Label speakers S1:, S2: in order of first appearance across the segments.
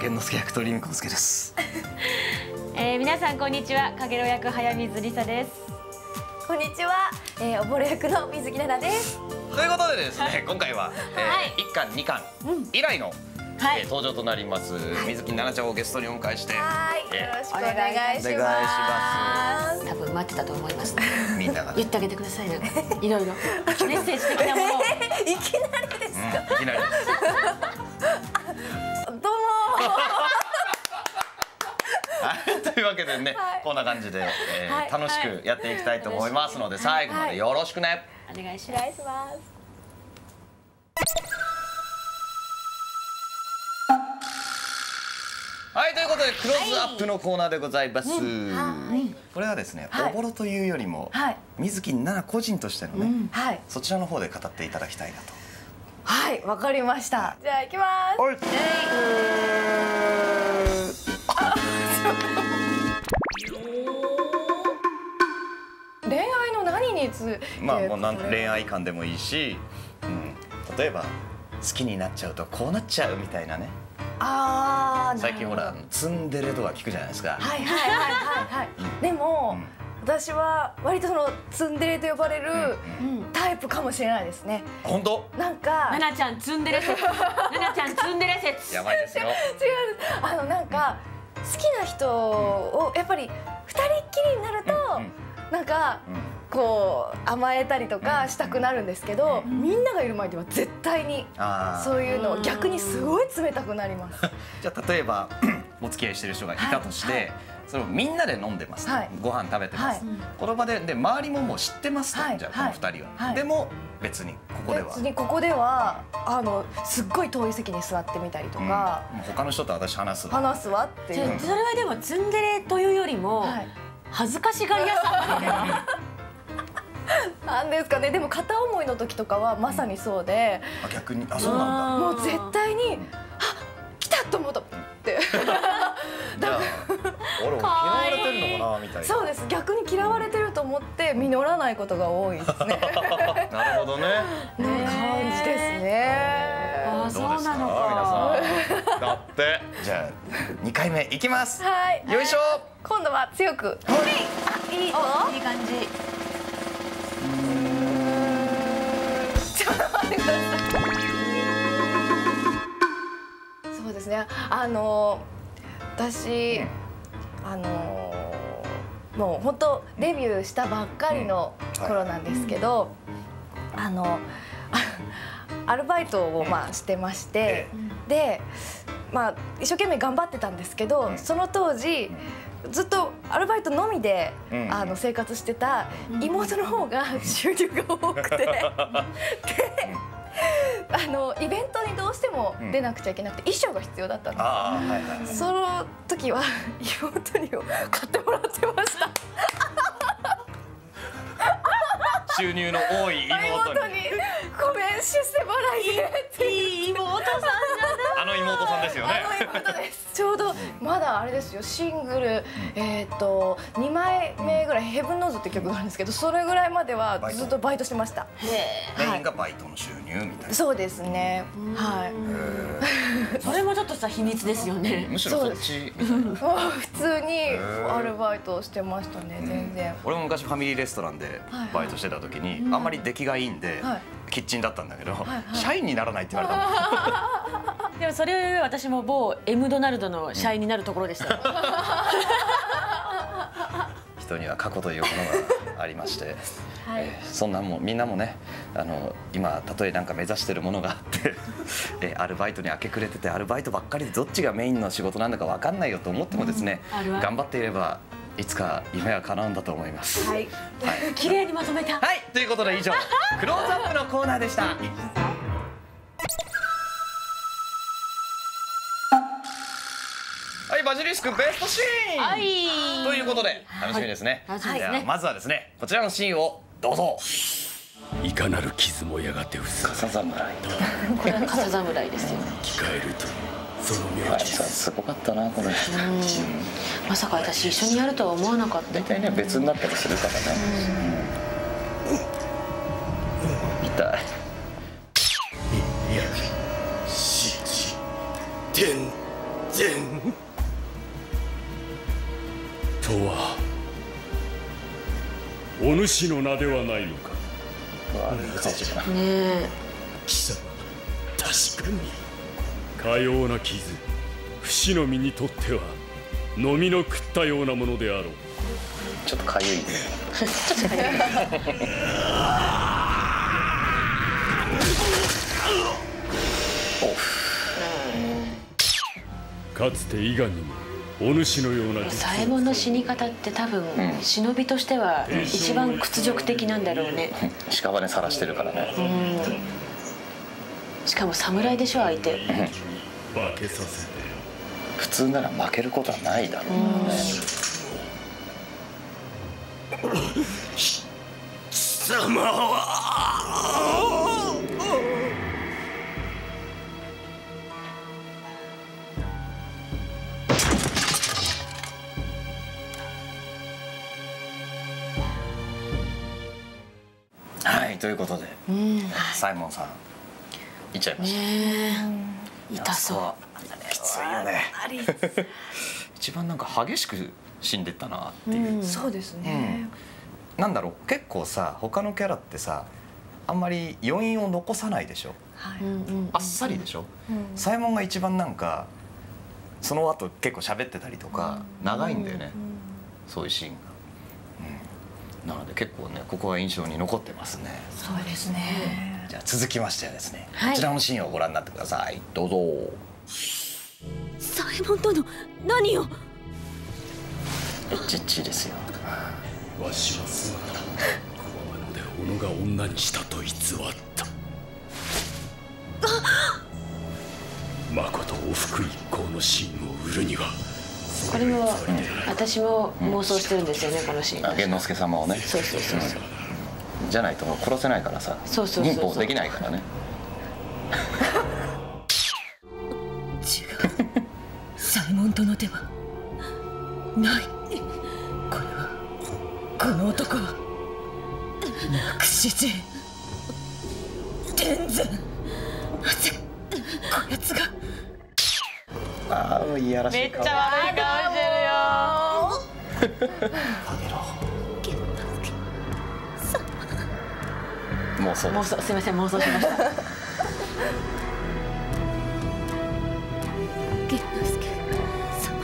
S1: 健之介役鳥海浩介です。
S2: 皆さんこんにちは、かげろう役早水梨沙です。
S3: こんにちは、おぼろ役の水木奈々です。
S1: ということでですね、今回は1巻2巻以来の登場となります水木奈々ちゃんをゲストにお迎えして、よ
S3: ろしくお願いします。
S2: 多分待ってたと思います。
S1: みんなが
S2: 言ってあげてくださいね。いろいろメッセージ的なもの。
S3: いきなりですか。
S1: いきなり。
S3: どうも。
S1: というわけでね、こんな感じで楽しくやっていきたいと思いますので、最後までよろしくね。
S2: お願いします。
S1: はい、ということでクローズアップのコーナーでございます。これはですね、おぼろというよりも水木奈々個人としてのね、そちらの方で語っていただきたいなと。
S3: はい、わかりました。じゃあ行きます。恋愛の何について？
S1: まあもう恋愛観でもいいし、例えば好きになっちゃうとこうなっちゃうみたいなね。最近ほらツンデレとか聞くじゃないですか。
S3: でも私は割とそのツンデレと呼ばれるタイプかもしれないですね。
S1: 本当？
S3: なんか
S2: 奈々ちゃんツンデレ説。奈々ちゃんツンデレ説。
S1: やばいですよ。
S3: 違う、なんか好きな人をやっぱり二人っきりになるとなんかこう甘えたりとかしたくなるんですけど、みんながいる前では絶対にそういうのを逆にすごい冷たくなります。
S1: じゃあ例えばお付き合いしてる人がいたとして、それをみんなで飲んでます、ご飯食べてます、この場で周りももう知ってますと、じゃあこの2人は、でも別にここでは
S3: すっごい遠い席に座ってみたりとか、
S1: 他の人と私話す
S3: わっていう。
S2: それはでもツンデレというよりも恥ずかしがり屋さ
S3: なんですかね。でも片思いの時とかはまさにそうで、
S1: 逆にそうなんだ。
S3: もう絶対に来たと思ったって。
S1: じゃあ俺も嫌われてるのかなみたいな。
S3: そうです。逆に嫌われてると思って実らないことが多いですね。
S1: なるほどね。
S3: 感じですね。
S2: そうなのか。
S1: 皆さん。だってじゃあ2回目いきます。よいしょ。
S3: 今度は強く。いいぞ。
S2: いい感じ。
S3: ちょっと待ってください。そうですね。私もう本当デビューしたばっかりの頃なんですけど、アルバイトをしてまして、で一生懸命頑張ってたんですけど、その当時ずっとアルバイトのみで生活してた妹の方が収入が多くて、でイベントにどうしても出なくちゃいけなくて衣装が必要だったんです。その時は妹に買ってもらってました。
S1: 収入の多い妹に
S3: ごめん、出世払いで。
S2: いい妹さんじゃない。
S1: あの妹さんですよね。
S3: あの妹です。ちょうどまだあれですよ、シングル2枚目ぐらい、ヘブンノーズって曲があるんですけど、それぐらいまではずっとバイトしてました。
S1: メインがバイトの収入みたいな。
S3: そうですね。はい。
S2: それもちょっとさ秘密ですよね。
S1: むしろそっちみたいな。
S3: 普通にアルバイトをしてましたね。全然。
S1: 俺も昔ファミリーレストランでバイトしてた時にあんまり出来がいいんでキッチンだったんだけど、社員にならないって言われたもん。
S2: でもそれ私も某Mドナルドの社員になるところでした。
S1: 人には過去というものがありまして、そんなもんみんなもね、今例えなんか目指してるものがあってアルバイトに明け暮れてて、アルバイトばっかりでどっちがメインの仕事なんだか分かんないよと思ってもですね、頑張っていればいつか夢は叶うんだと思います。
S2: 綺麗にまとめた。
S1: はい、ということで以上クローズアップのコーナーでした。はい、バジリスクベストシーンということで楽しみですね。ではまずはですね、こちらのシーンをどうぞ。
S4: いかなる傷もやがて防ぐ。
S1: 笠侍。
S2: これは笠侍ですよ。
S4: 生き返るとその命
S1: あいつはすごかったなこれ。
S2: まさか私一緒にやるとは思わなかった。
S1: 大体ね別になったりするからね。痛い。
S4: 七天前とはお主の名ではないのか。
S2: ねえ。
S4: 貴様、確かにかような傷、不死の身にとっては飲みの食ったようなものであろう。
S1: ちょっとかゆいね。
S4: かつて伊賀にもお主のような
S2: 左衛門の死に方って多分、忍びとしては一番屈辱的なんだろうね。
S1: 屍さらしてるからね。
S2: しかも侍でしょ相手。
S4: 化けさせて
S1: 普通なら負けることはないだろうね。
S4: 貴様は
S1: はい、ということで、サイモンさんいっちゃいました。
S2: 痛そう。
S1: きついよね。一番なんか激しく死んでったなっていう。
S3: そうですね。
S1: なんだろう、結構さ他のキャラってさあんまり余韻を残さないでしょ。あっさりでしょ。サイモンが一番なんかその後結構喋ってたりとか長いんだよね。そういうシーンが。なので結構ねここは印象に残ってますね。
S3: そうですね。
S1: じゃあ続きましてはですね、
S2: はい、
S1: こちらのシーンをご覧になってください。どうぞ。
S5: 左衛門殿、何を。
S1: ちっちですよ。
S4: わしは姿こわので己が女にしたと偽ったまことお福一行の真を売るには
S2: これも、私も妄想してるんですよね、このシーン。
S1: 源之助様をね。
S2: そうそうそうそう。
S1: じゃないともう殺せないからさ。忍法できないからね。
S5: 違う、左衛門殿ではない。これは、この男は薬師寺天然。なぜこやつが。
S1: ああ、いやらしい顔。
S2: めっちゃ悪い顔してるよ。
S1: もうそうです。
S2: すみません、妄想しました。
S5: 源之助様。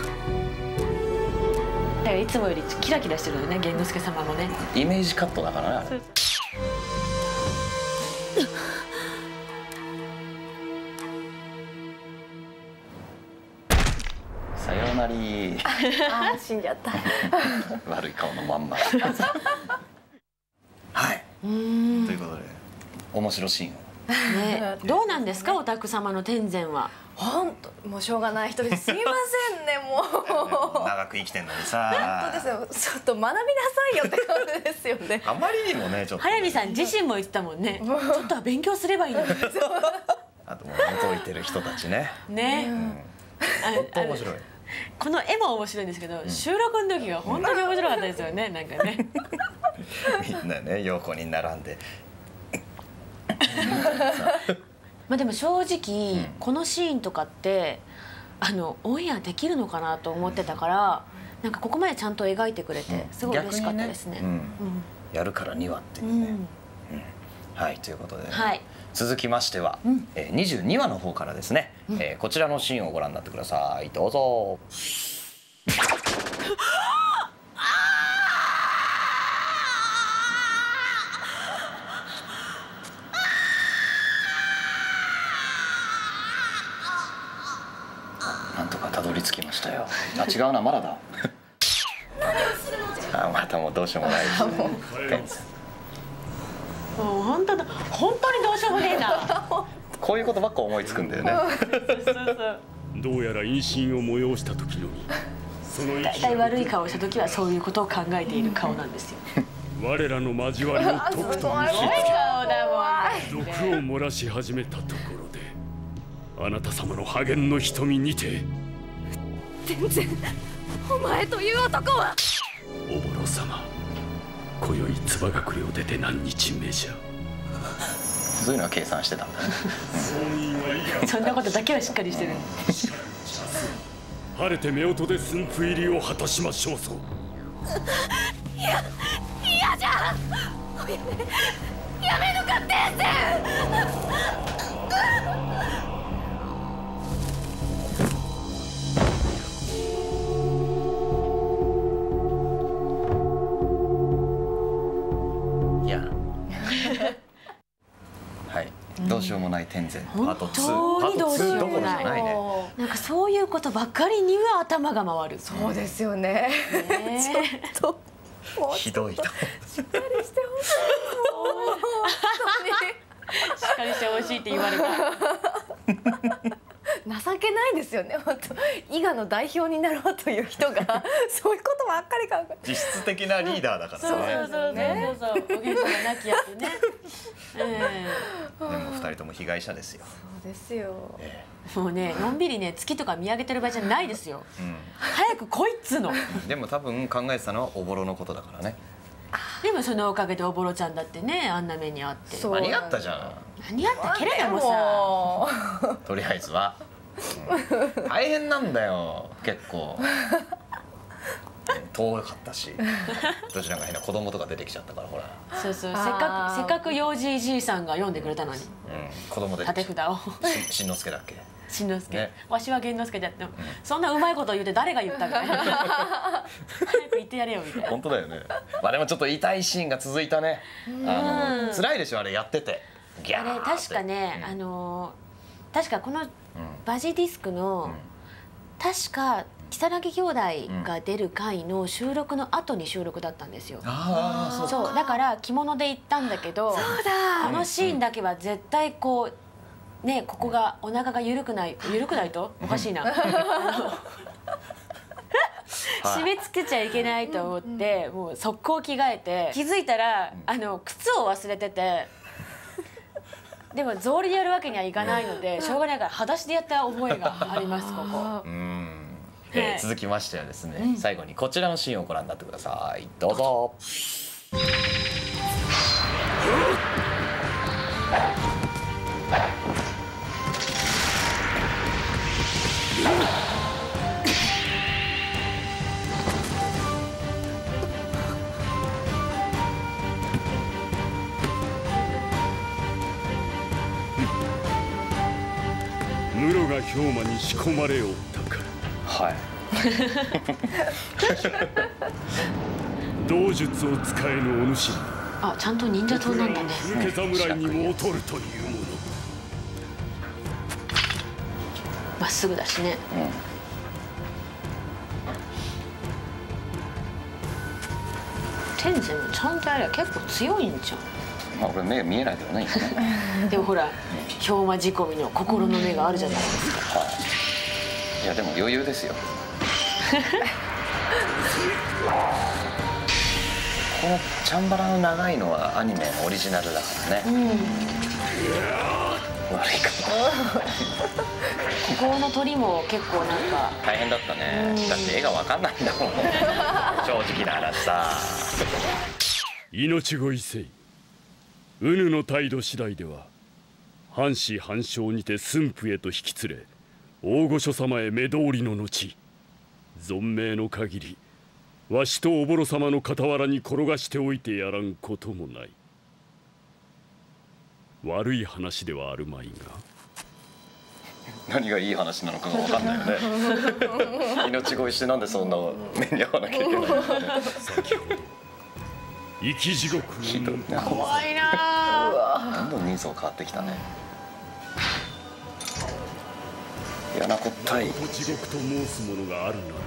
S2: だからいつもよりキラキラしてるよね、源之助様もね。
S1: イメージカットだからね、あれ。さようなり。
S3: あ、死んじゃった。
S1: 悪い顔のまんま。はい。ということで面白シーンを。
S2: ね、どうなんですか、お宅様の天然は。
S3: 本当もうしょうがない人です。すみませんね、もう。
S1: 長く生きてんのにさ。
S3: 本当ですよ。ちょっと学びなさいよって感じですよね。
S1: あまりにもね、ちょっと。
S2: 速水さん自身も言ってたもんね。ちょっとは勉強すればいいのに。
S1: あともう覗いてる人たちね。
S2: ね。
S1: 本当面白い。
S2: この絵も面白いんですけど、収録の時が本当に面白かったですよね、なんかね。
S1: みんなね、横に並んで。
S2: まあでも正直、このシーンとかってオンエアできるのかなと思ってたから、なんかここまでちゃんと描いてくれてすごい嬉しかったですね。
S1: やるからにはっていうね。はい、ということで、続きましては22話の方からですね、こちらのシーンをご覧になってください。どうぞ。なんとかたどり着きましたよ。あ、違うな、まだだ。あ、またもうどうしようもないですね。
S2: もう本当にどうしようもねえな。
S1: こういうことばっか思いつくんだよね。
S4: どうやら因縁を催した時のみ、その
S2: 大体悪い顔した時はそういうことを考えている顔なんですよ。
S4: 我らの交わりを解くと見せつけ、毒を漏らし始めたところで、あなた様の破言の瞳にて、
S5: 全然お前という男は。
S4: おぼろ様、今宵唾隠れを出て何日目じゃ。
S1: そういうのは計算してたんだね。
S2: そんなことだけはしっかりしてる。
S4: 晴れて夫婦で駿府入りを果たしましょうぞ。
S5: 嫌じゃ。おやめぬか天然。
S1: いやはい、どうしようもない天然、
S2: 本当にどうしようもない。なんかそういうことばっかりには頭が回る。
S3: そうですよね。ちょっと
S1: ひどいと。
S3: しっかりしてほしい。
S2: しっかりしてほしいって言われた。
S3: 情けないですよね。本当伊賀の代表になろうという人がそういうことばっかり考えて。
S1: 実質的なリーダーだから
S2: そう
S1: ね。
S2: おげんさんがなきやつね。
S1: でも二人とも被害者ですよ。
S3: そうですよ。
S2: もうね、のんびりね、月とか見上げてる場合じゃないですよ。早く来いっつうの。
S1: でも多分考えてたのはおぼろのことだからね。
S2: でもそのおかげでおぼろちゃんだってね、あんな目にあって。
S1: 間に合ったじゃん。
S2: 間に合ったけれどもさ。
S1: とりあえずは、大変なんだよ結構。遠かったし、どちらか変な子供とか出てきちゃったからほら。
S2: そうそう、せっかく幼児じいさんが読んでくれたのに。
S1: 子供で。
S2: 立て札を。
S1: しんのすけだっけ。
S2: しんのすけ。わしは源之助だって、そんなうまいこと言って誰が言ったみたいな。早く言ってやれよみたいな。
S1: 本当だよね。まあでもちょっと痛いシーンが続いたね。辛いでしょあれやってて。ギャーって。
S2: あれ確かね、確かこのバジディスクの確か如月兄弟が出る回の収録の後に収録だったんですよ。そうだから着物で行ったんだけど、このシーンだけは絶対こうね、ここがお腹が緩くないとおかしいな。締め付けちゃいけないと思ってもう速攻着替えて、気づいたら靴を忘れてて。でも草履でやるわけにはいかないのでしょうがないから裸足でやった覚えがありますここ。
S1: 続きましてはですね、最後にこちらのシーンをご覧になってください。どうぞ。
S4: 室が氷馬に仕込まれおったから。
S1: はい。
S4: 道術を使えぬお主。
S2: あ、ちゃんと忍者党なんだね。
S4: 風侍にも劣るというもの。
S2: まっすぐだしね。天然もちゃんとやれば結構強いんじゃん。
S1: まあ俺目見えないけどね。
S2: でもほら氷馬仕込みの心の目があるじゃないですか。
S1: いやでも余裕ですよ。このチャンバラの長いのはアニメのオリジナルだからね。悪いか
S2: ここの鳥も結構なんか
S1: 大変だったね。だって絵が分かんないんだもん。正直な話さ。
S4: 命乞いせい。うぬの態度次第では藩士藩将にて駿府へと引き連れ、大御所様へ目通りの後、存命の限りわしとおぼろ様の傍らに転がしておいてやらんこともない。悪い話ではあるまいが。
S1: 何がいい話なのかが分かんないよね。命乞いしてなんでそんな目に遭わなきゃいけないのかね。
S4: 先ほど生き地獄
S1: の
S2: 怖いな。
S1: どんどん人相変わってきたね。嫌なこったい。
S4: 地獄と申すものがあるならば、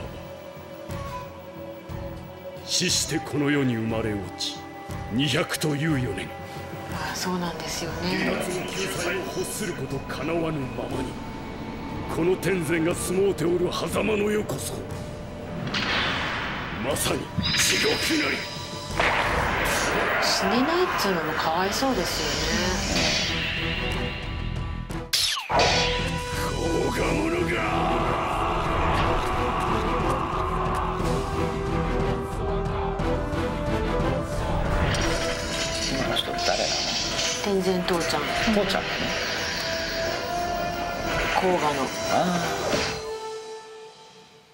S4: 死してこの世に生まれ落ち200という4年。
S2: そうなんですよね。
S4: 夏の救済を欲することかなわぬままに、この天然が相撲ておる狭間の世こそまさに地獄なり。
S2: 死ねないっつうのもかわいそうですよね。
S4: 放課者が。
S1: 今の人誰なの？
S2: 天然父ちゃん。
S1: 父ちゃんだね。
S2: 甲賀の。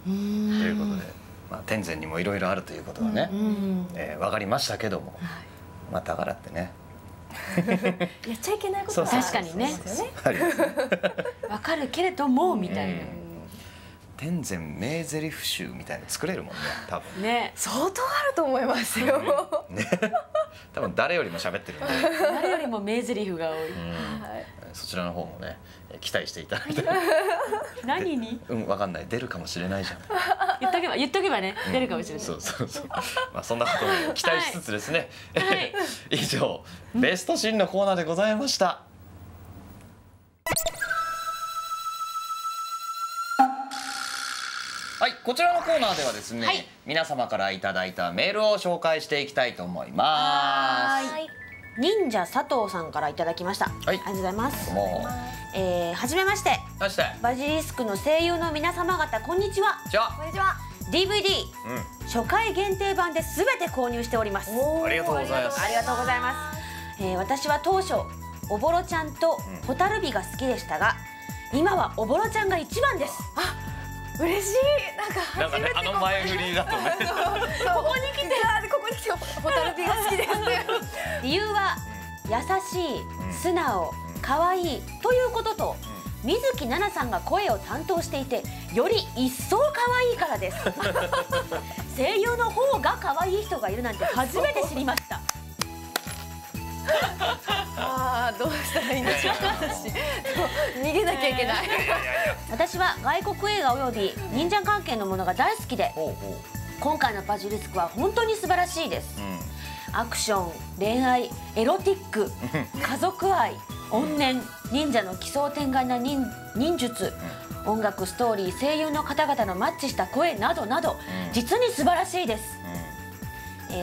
S1: ということで、天前にもいろいろあるということがね、分かりましたけども、だからってね
S3: やっちゃいけないことは
S2: 確かにねわかるけれどもみたいな。
S1: 天前名台詞集みたいなの作れるもんね、多分
S2: ね、
S3: 相当あると思いますよ。
S1: ね、多分誰よりも喋ってるんで、
S2: 誰よりも名台詞が多い。
S1: そちらの方もね期待していただいて。
S2: 何に？
S1: わかんない、出るかもしれないじゃん。
S2: 言っとけばね、出るかもしれない。
S1: そうそんなことを期待しつつですね。以上ベストシーンのコーナーでございました。はい、こちらのコーナーではですね、皆様からいただいたメールを紹介していきたいと思います。
S2: 忍者佐藤さんからいただきました。ありがとうございます。はじめまして。バジリスクの声優の皆様方、こんにちは。
S3: こんにちは。
S2: DVD、初回限定版で全て購入しております。
S1: ありがとうございます。
S2: ありがとうございます。私は当初おぼろちゃんとホタルビが好きでしたが、今はおぼろちゃんが一番です。
S3: 嬉しい。なんか
S1: ね、あの前振りだとね。
S3: ここに来てホタルビが好きです。
S2: 理由は優しい、素直、可愛いということと、水木奈々さんが声を担当していて、より一層可愛いからです。声優の方が可愛い人がいるなんて初めて知りました。
S3: どうしたらいいんでしょうか。私逃げなきゃいけない。
S2: 私は外国映画および忍者関係のものが大好きで、今回のバジリスクは本当に素晴らしいです。アクション、恋愛、エロティック、家族愛、怨念、忍者の奇想天外な忍術、音楽、ストーリー、声優の方々のマッチした声などなど、実に素晴らしいです。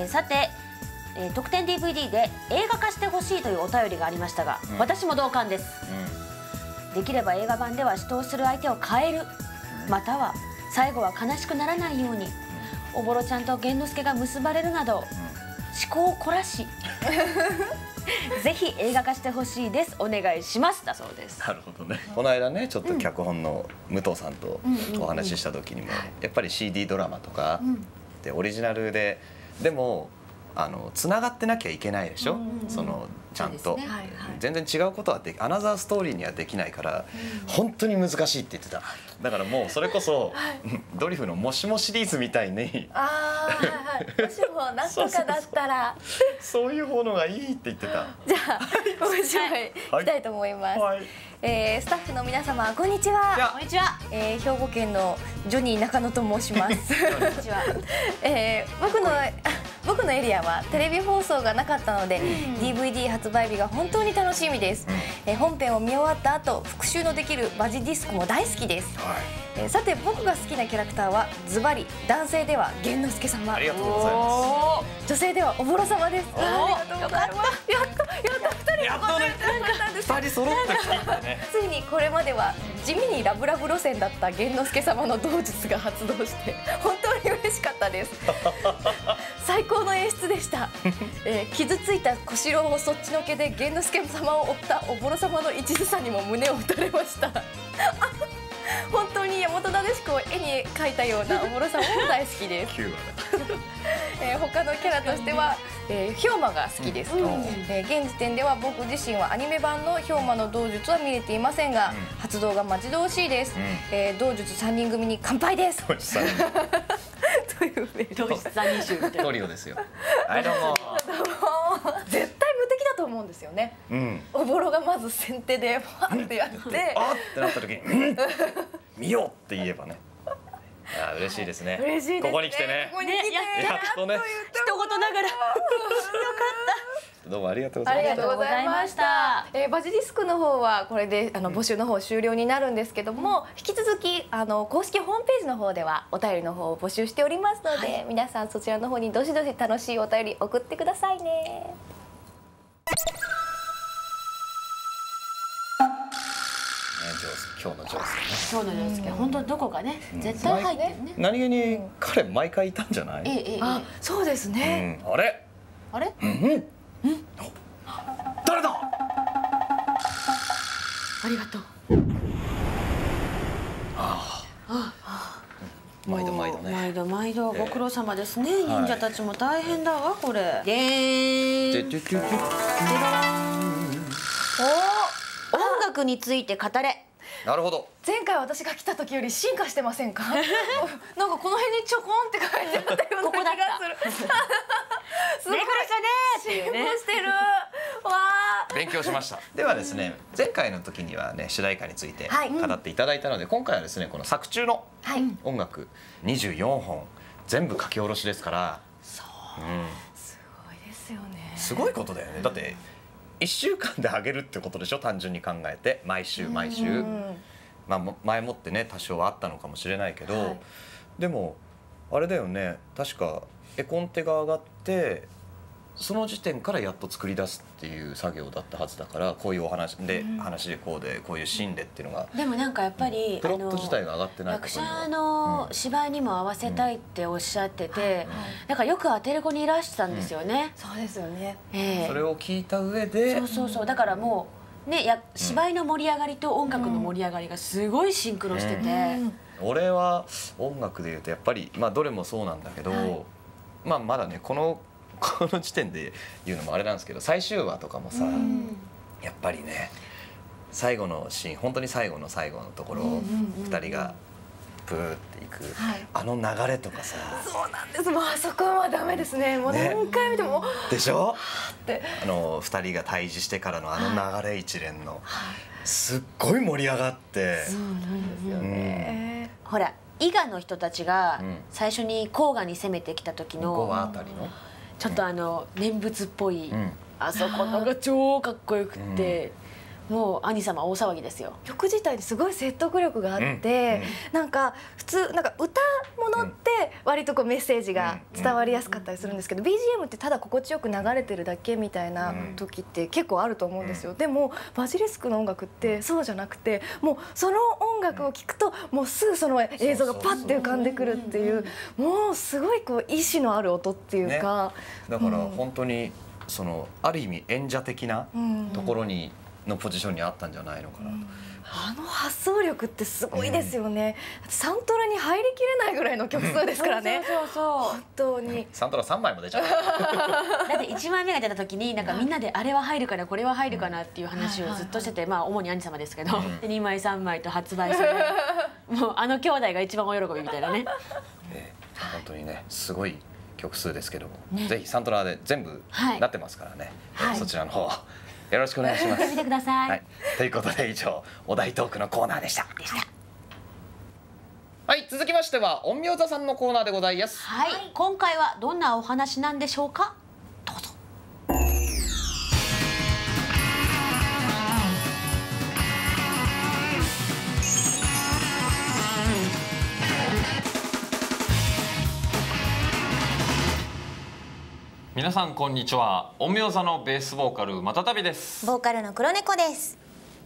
S2: さて、特典 DVD で映画化してほしいというお便りがありましたが、私も同感です。できれば映画版では死闘する相手を変える、または最後は悲しくならないようにおぼろちゃんと玄之介が結ばれるなど、思考を凝らしぜひ映画化してほしいです、お願いします、だそうです。
S1: なるほどね。この間ね、ちょっと脚本の武藤さんとお話しした時にも、やっぱり CD ドラマとかでオリジナルでもつながってなきゃいけないでしょ、そのちゃんと、全然違うことはアナザーストーリーにはできないから、本当に難しいって言ってた。だからもうそれこそドリフのもしもシリーズみたいに、も
S3: しもなんとかだったら
S1: そういうものがいいって言ってた。
S3: じゃあもう一枚いきたいと思います。スタッフの皆様、こんにちは。
S2: こんにちは。
S3: 兵庫県のジョニー中野と申します。
S2: こんにちは。
S3: 僕のエリアはテレビ放送がなかったので、DVD 発売日が本当に楽しみです。本編を見終わった後、復習のできるバジディスクも大好きです。さて、僕が好きなキャラクターはズバリ男性では玄之介様、
S1: ありがとうございます。
S3: 女性ではおぼろ様です。ありがとうございます。やっと
S1: 2人揃って好きってね。
S3: ついにこれまでは地味にラブラブ路線だった玄之介様の道術が発動して本当に嬉しかったです。最高の演出でした。傷ついた小四郎をそっちのけで玄之介様を追ったおぼろ様の一途さにも胸を打たれました。本当に大和なでしこを絵に描いたようなおぼろ様も大好きです。他のキャラとしては、兵馬が好きです。現時点では僕自身はアニメ版の兵馬の道術は見れていませんが、発動が待ち遠しいです。道術3人組に乾杯です。という
S2: 同室三人衆みたいな
S1: トリオですよ。はい、どうも。
S3: 絶対無敵だと思うんですよね。おぼろがまず先手でファンってやって、
S1: あってなった時に見ようって言えばね。嬉しいですね。
S3: 嬉しいですね。
S1: ここに来てね。やっとね。
S2: 一言ながら。よかった。
S1: どうもありがとうございました。
S3: ありがとうございました。バジリスクの方はこれで募集の方終了になるんですけども、引き続き公式ホームページの方ではお便りの方を募集しておりますので、皆さんそちらの方にどしどし楽しいお便り送ってくださいね。
S1: 今日の上手ね。
S2: 今日の上手、本当どこかね、絶対入ってるね。
S1: 何気に彼毎回いたんじゃない？
S3: あ、そうですね。
S1: あれ？
S2: あれ？
S1: 誰だ？
S2: ありがとう。
S1: 毎度毎度ね。
S2: 毎度毎度ご苦労様ですね。忍者たちも大変だわこれ。でーん。音楽について語れ。
S1: なるほど。
S3: 前回私が来た時より進化してませんか？なんかこの辺にちょこんって書いてあったような気がする。すごい
S2: っていうね。
S3: してる。わあ。
S1: 勉強しました。ではですね、前回の時にはね主題歌について語っていただいたので、今回はですねこの作中の音楽24本全部書き下ろしですから。
S3: そう。すごいですよね。
S1: すごいことだよね。だって1週間で上げるってことでしょ、単純に考えて。毎週毎週、まあ前もってね多少はあったのかもしれないけど、でもあれだよね、確か絵コンテが上がってその時点からやっと作り出すっていう作業だったはずだから、こういうお話で、話でこうでこういうシーンでっていうのが。
S2: でもなんかやっぱり
S1: プロット自体が上がってない
S2: 役者の芝居にも合わせたいっておっしゃってて、だからよく当てる子にいらしてたんですよね。
S3: そうですよね。
S1: それを聞いた上で、
S2: そうだからもうね、芝居の盛り上がりと音楽の盛り上がりがすごいシンクロしてて、
S1: 俺は音楽でいうとやっぱりまあどれもそうなんだけど、まあまだねこの時点で言うのもあれなんですけど、最終話とかもさ、やっぱりね最後のシーン、本当に最後の最後のところ2人がブーっていくあの流れとかさ。
S3: そうなんです。もうあそこはダメですね。もう何回見ても
S1: でしょ。2人が対峙してからのあの流れ一連のすっごい盛り上がって。
S2: ほら伊賀の人たちが最初に甲賀に攻めてきた時の
S1: 5話あたりの
S2: ちょっと念仏っぽいあそこのが超かっこよくって、もう兄様大騒ぎですよ。
S3: 曲自体ですごい説得力があって、なんか普通なんか歌物って割とこうメッセージが伝わりやすかったりするんですけど、BGM ってただ心地よく流れてるだけみたいな時って結構あると思うんですよ。でもバジリスクの音楽ってそうじゃなくて、もうその音楽を聴くともうすぐその映像がパッて浮かんでくるっていう、もうすごいこう意志のある音っていうか、
S1: だから本当にそのある意味演者的なところにのポジションにあったんじゃないのかなと。
S3: あの発想力ってすごいですよね。サントラに入りきれないぐらいの曲数ですからね。本当に。
S1: サントラ3枚も出ちゃった。
S2: だって1枚目が出た時になんかみんなであれは入るかなこれは入るかなっていう話をずっとしてて、まあ主に兄様ですけど、で2枚3枚と発売され、もうあの兄弟が一番お喜びみたいなね。
S1: 本当にねすごい曲数ですけども、ぜひサントラで全部なってますからね。そちらの方よろしくお願いします。
S2: 見てください。
S1: ということで以上お題トークのコーナーでした。はい、続きましては陰陽座さんのコーナーでございます。
S2: はい、今回はどんなお話なんでしょうか。どうぞ。
S6: 皆さんこんにちは。陰陽座のベースボーカルまたたびです。
S7: ボーカルの黒猫です。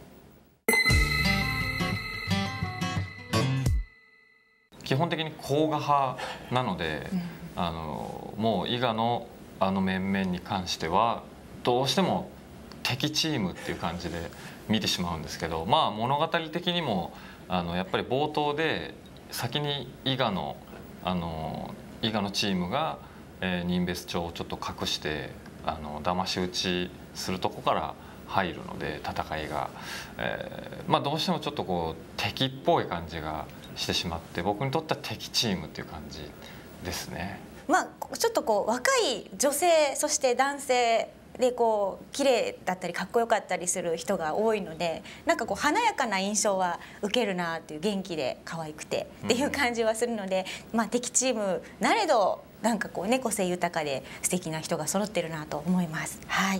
S6: 基本的に甲賀派なので、もう伊賀の面々に関してはどうしても敵チームっていう感じで見てしまうんですけど、まあ物語的にもやっぱり冒頭で先に伊賀のチームが人別帳をちょっと隠して騙し討ちするとこから入るので、戦いが、まあどうしてもちょっとこう敵っぽい感じがしてしまって、僕にとっては敵チームっていう感じですね。
S7: まあちょっとこう若い女性そして男性でこう綺麗だったりかっこよかったりする人が多いので、なんかこう華やかな印象は受けるなっていう、元気で可愛くてっていう感じはするので、まあ敵チームなれどなんかこうね個性豊かで素敵な人が揃ってるなと思います。はい。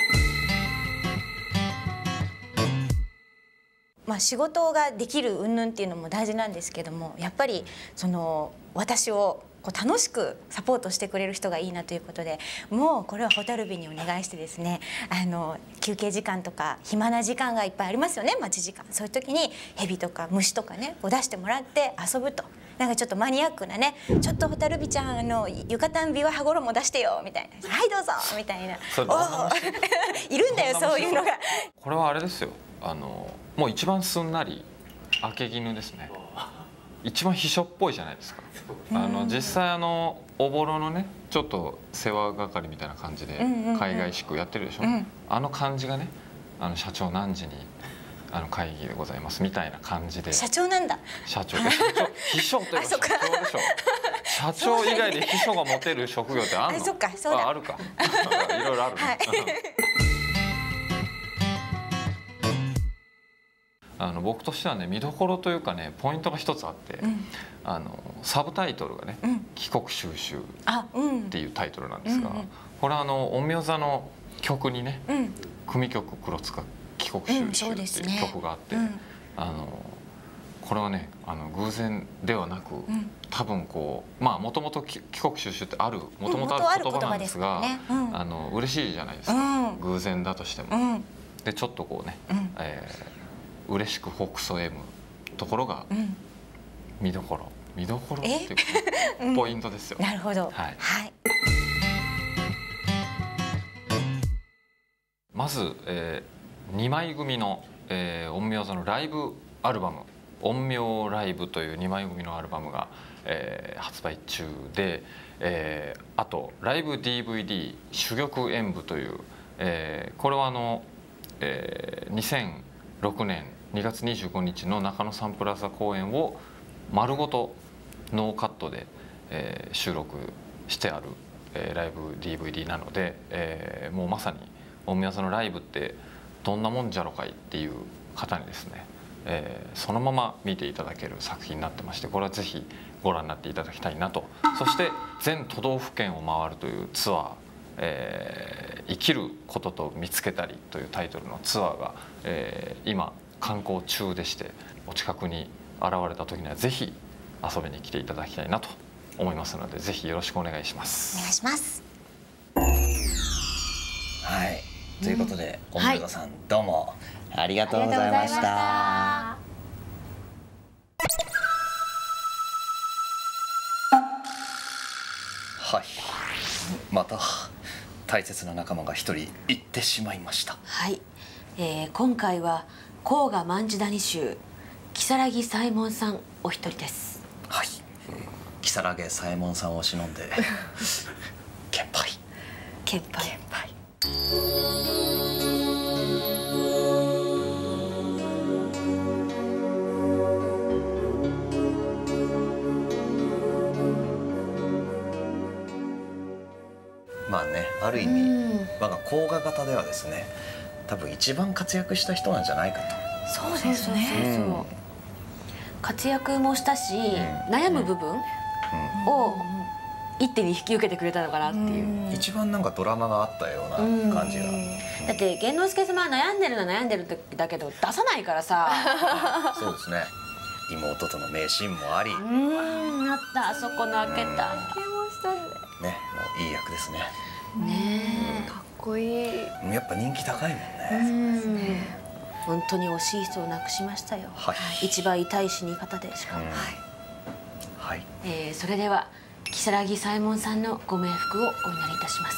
S7: まあ仕事ができる云々っていうのも大事なんですけども、やっぱりその私をこう楽しくサポートしてくれる人がいいなということで、もうこれは蛍火にお願いしてですね、休憩時間とか暇な時間がいっぱいありますよね、待ち時間。そういう時に蛇とか虫とかねこう出してもらって遊ぶと。なんかちょっとマニアックなね、ちょっと蛍火ちゃん浴衣ビワ羽衣出してよみたいな、はいどうぞみたいな、いるんだよそういうのが。
S6: これはあれですよ、もう一番すんなり明け絹ですね。 一番秘書っぽいじゃないですか。実際おぼろのねちょっと世話係みたいな感じで海外宿やってるでしょ。あの感じがね社長何時に会議でございますみたいな感じで。
S7: 社長なんだ。
S6: 社長秘書といえば社長でしょ。社長以外で秘書が持てる職業ってあるの？
S7: そっか、そうだ。
S6: あるか。いろいろあるね。僕としてはね見どころというかねポイントが一つあって、サブタイトルがね「帰国収集」っていうタイトルなんですが、これは陰陽座の曲にね組曲黒塚帰国収集っていう曲があって、これはね偶然ではなく、多分こうもともと帰国収集ってもともとある言葉なんですが、嬉しいじゃないですか、偶然だとしても。でちょっとこうね、嬉しくほくそ笑むところが見どころっていうポイントですよ。
S7: なるほど。はい。
S6: まず2枚組の陰陽座のライブアルバム「陰陽ライブ」という2枚組のアルバムが発売中で、あとライブ DVD「珠玉演舞」という、これは2006年2月25日の中野サンプラザ公演を丸ごとノーカットで、収録してある、ライブ DVD なので、もうまさに陰陽座のライブってどんなもんじゃろかいっていう方にですね、そのまま見ていただける作品になってまして、これはぜひご覧になっていただきたいなと。そして全都道府県を回るというツアー、生きることと見つけたりというタイトルのツアーが、今観光中でして、お近くに現れた時にはぜひ遊びに来ていただきたいなと思いますので、ぜひよろしくお願いします。
S7: お願いします。
S1: はい、ということで陰陽座さん、どうもありがとうございました。はい、また大切な仲間が一人行ってしまいました。
S2: はい、今回は甲賀卍谷衆如月左衛門さんお一人です。
S1: はい、如月左衛門さんを忍んで献杯。まあね、ある意味我が甲賀方ではですね、多分一番活躍した人なんじゃないかと。
S2: そうですね。活躍もしたし、悩む部分を一手に引き受けてくれたのかなっていう。
S1: 一番なんかドラマがあったような感じが。
S2: だって玄之介様は悩んでるだけど出さないからさ。
S1: そうですね。妹との名シーンもあり。
S2: あったあそこの開けた。
S1: ね、もういい役ですね。
S2: ねえ、
S3: かっこいい。
S1: やっぱ人気高いもんね。
S2: 本当に惜しい人を亡くしましたよ。一番痛い死に方でしかも。
S1: はい。
S2: それでは如月左衛門さんのご冥福をお祈りいたします。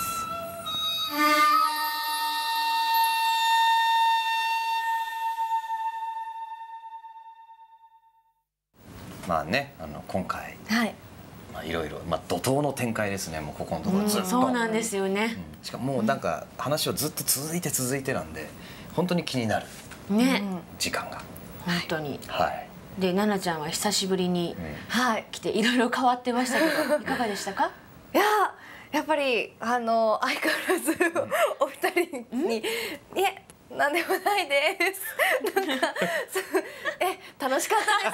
S1: まあね、今回。いろいろ、怒涛の展開ですね。もうここのところずっと。
S2: そうなんですよね。
S1: しかももうなんか話はずっと続いてなんで、本当に気になる。
S2: ね。
S1: 時間が。
S2: 本当に。
S1: はい。
S2: で、奈々ちゃんは久しぶりに来ていろいろ変わってましたけど、いかがでしたか？
S3: いや、やっぱり相変わらずお二人になんでもないです。楽しかったです。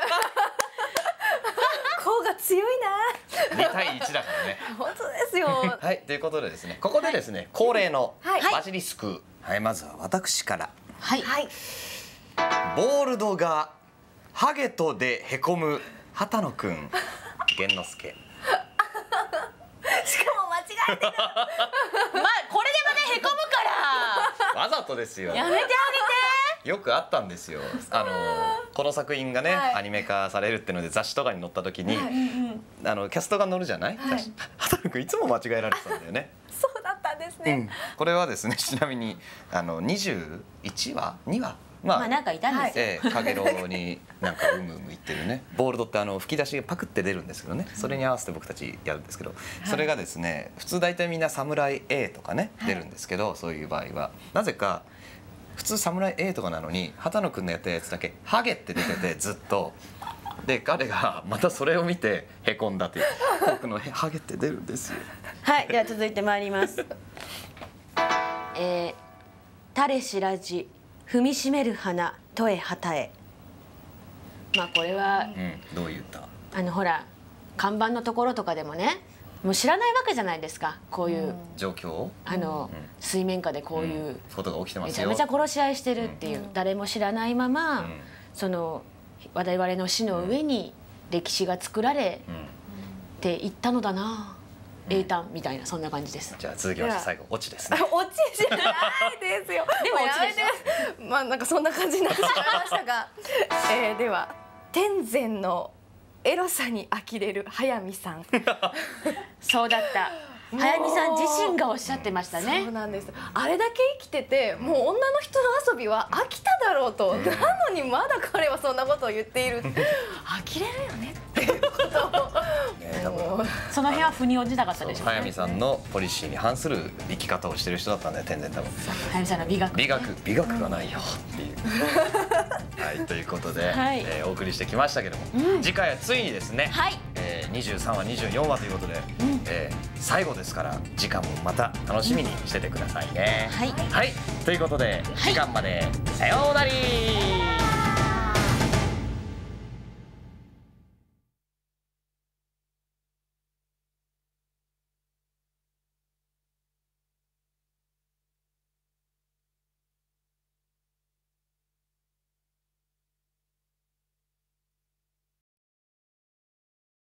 S3: 甲が強いな。
S1: 2対1だからね。
S3: 本当ですよ。
S1: はい、ということでですね、ここでですね、恒例のバジリスク。はい、まずは私から。
S2: はい。
S1: ボールドがハゲとでへこむ畑野くん、玄之介。
S3: しかも間違えてる。
S2: これでもね、へこむから。
S1: わざとですよ。
S2: やめてあげて。
S1: よくあったんですよ。この作品がね、アニメ化されるってので雑誌とかに載った時に、キャストが載るじゃない？畑野くんいつも間違えられてたんだよね。
S3: そうだったんですね。
S1: これはですね、ちなみに21話2話
S2: まあなんかいたんですよ。
S1: かげろうになんかうむうむ言ってるねボールドって吹き出しがパクって出るんですけどね、それに合わせて僕たちやるんですけど、それがですね普通大体みんな侍 A とかね出るんですけど、そういう場合はなぜか普通侍 A とかなのに畑野くんのやったやつだけハゲって出ててずっと。で彼がまたそれを見てへこんだという僕のハゲって出るんですよ。
S2: はい、では続いてまいります。垂れ知らじ踏みしめる花とえ旗へ。まあこれは、
S1: どういう歌？
S2: ほら看板のところとかでもね、もう知らないわけじゃないですか、こういう
S1: 状況、
S2: 水面下でこういう
S1: ことが起きてますよ、
S2: めちゃめちゃ殺し合いしてるっていう、誰も知らないまま、その我々の死の上に歴史が作られていったのだな、英単みたいな、そんな感じです。
S1: じゃあ続きまして最後オチですね。
S3: オチじゃないですよ。
S2: でもオチでし
S3: ょ。まあなんかそんな感じになってしまいましたが、では天然のエロさに呆れる速水さん。
S2: そうだった。速水さん自身がおっしゃってましたね。
S3: そうなんです。あれだけ生きてて、もう女の人の遊びは飽きただろうと、なのにまだ彼はそんなことを言っている。呆れるよねっていうことを。
S2: その辺は腑に落ちなかったでしょうね。
S1: 速水さんのポリシーに反する生き方をしてる人だったんだよ、天然多分。
S2: 速水さんの美学
S1: がないよっていう。はい、ということで、お送りしてきましたけども、次回はついにですね、23話24話ということで、最後ですから時間もまた楽しみにしててくださいね。はい、ということで時間までさようなら。